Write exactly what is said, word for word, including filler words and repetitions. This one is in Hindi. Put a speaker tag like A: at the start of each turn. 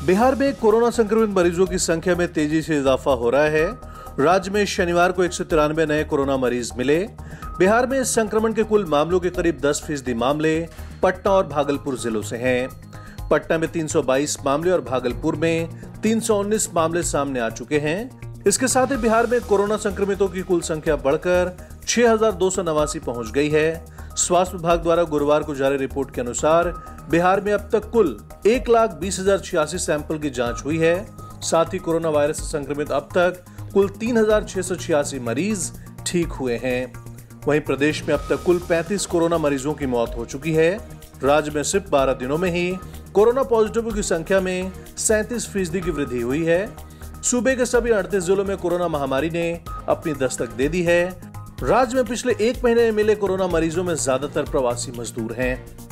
A: बिहार में कोरोना संक्रमित मरीजों की संख्या में तेजी से इजाफा हो रहा है। राज्य में शनिवार को एक सौ तिरानवे नए कोरोना मरीज मिले। बिहार में संक्रमण के कुल मामलों के करीब दस फीसदी मामले पटना और भागलपुर जिलों से हैं। पटना में तीन सौ बाईस मामले और भागलपुर में तीन सौ उन्नीस मामले सामने आ चुके हैं। इसके साथ ही बिहार में कोरोना संक्रमितों की कुल संख्या बढ़कर छह हजार दो सौ नवासी पहुंच गई है। स्वास्थ्य विभाग द्वारा गुरुवार को जारी रिपोर्ट के अनुसार बिहार में अब तक कुल एक लाख बीस हजार छियासी सैंपल की जांच हुई है। साथ ही कोरोना वायरस से संक्रमित अब तक कुल तीन हजार छह सौ छियासी मरीज ठीक हुए हैं। वहीं प्रदेश में अब तक कुल पैंतीस कोरोना मरीजों की मौत हो चुकी है। राज्य में सिर्फ बारह दिनों में ही कोरोना पॉजिटिवों की संख्या में सैंतीस फीसदी की वृद्धि हुई है। सूबे के सभी अड़तीस जिलों में कोरोना महामारी ने अपनी दस्तक दे दी है। राज्य में पिछले एक महीने में मिले कोरोना मरीजों में ज्यादातर प्रवासी मजदूर हैं।